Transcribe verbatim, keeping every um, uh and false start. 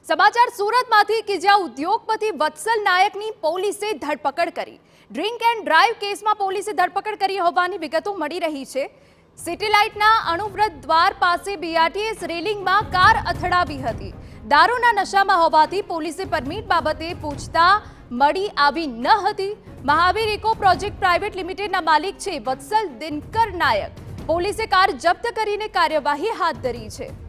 સમાચાર સુરતમાંથી કે જ્યાં ઉદ્યોગપતિ વત્સલ નાયકની પોલીસે ધરપકડ કરી। ડ્રિંક એન્ડ ડ્રાઈવ કેસમાં પોલીસે ધરપકડ કરી હોવાની વિગતો મળી રહી છે। સેટેલાઇટના અણુવ્રત દ્વાર પાસે બીઆરટીએસ રેલિંગમાં કાર અથડાવી હતી। દારૂના નશામાં હોવાથી પોલીસે પરમિટ બાબતે પૂછતા મળી આવી ન હતી। મહાવીર ઇકો પ્રોજેક્ટ પ્રાઇવેટ લિમિટેડના માલિક છે વત્સલ દિનકર નાયક। પોલીસે કાર જપ્ત કરીને કાર્યવાહી હાથ ધરી છે।